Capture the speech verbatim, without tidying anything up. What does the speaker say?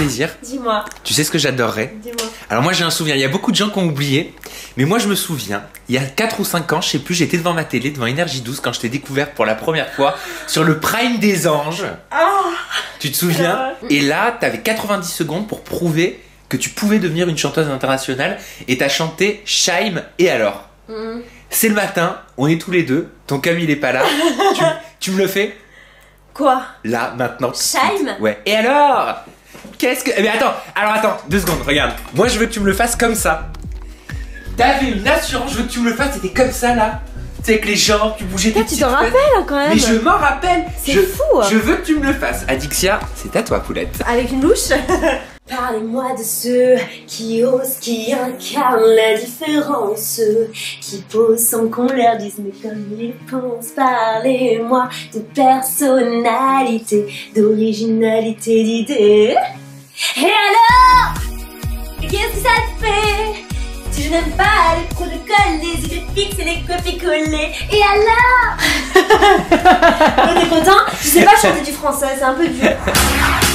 plaisir. Dis-moi. Tu sais ce que j'adorerais? Dis-moi. Alors moi j'ai un souvenir, il y a beaucoup de gens qui ont oublié, mais moi je me souviens, il y a quatre ou cinq ans, je sais plus, j'étais devant ma télé, devant Énergie douze, quand je t'ai découvert pour la première fois sur le Prime des Anges. Oh, tu te souviens? Et là, t'avais quatre-vingt-dix secondes pour prouver que tu pouvais devenir une chanteuse internationale et t'as chanté Shaim et alors mm. C'est le matin, on est tous les deux, ton cam il est pas là, tu, tu me le fais? Quoi? Là, maintenant. Shaim? Ouais. Et alors? Qu'est-ce que... Mais attends, alors attends, deux secondes, regarde. Moi je veux que tu me le fasses comme ça. T'avais une assurance, je veux que tu me le fasses, c'était comme ça là. Tu sais, avec les jambes, tu bougeais tes petites fesses. Tu t'en rappelles quand même? Mais je m'en rappelle. C'est fou. Je veux que tu me le fasses. Adixia, c'est à toi, poulette. Avec une louche. Parlez-moi de ceux qui osent, qui incarnent la différence, qui posent sans qu'on leur dise mais comme ils pensent. Parlez-moi de personnalité, d'originalité d'idée. Et alors, qu'est-ce que ça te fait si je n'aime pas les protocoles, les idées fixes et les copier-coller? Et alors? T'es content? Je sais pas chanter du français, c'est un peu dur.